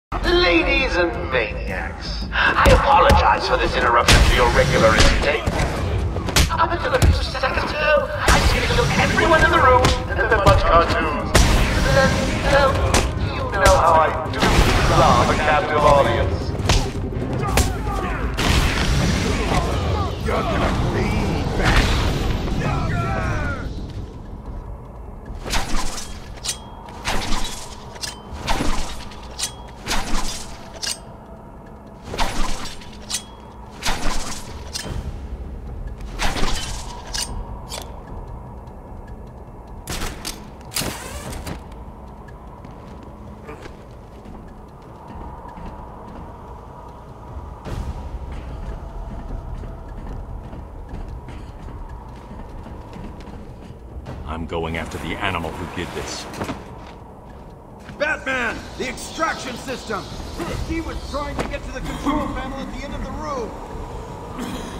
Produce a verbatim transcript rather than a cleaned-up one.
Ladies and maniacs, I apologize for this interruption to your regular entertainment. Up until a few seconds ago, I seemed to kill everyone in the room, and then watch cartoons. Then, well, you know how I do love a captive audience. You're gonna bleed back. I'm going after the animal who did this. Batman! The extraction system! He was trying to get to the control panel at the end of the room!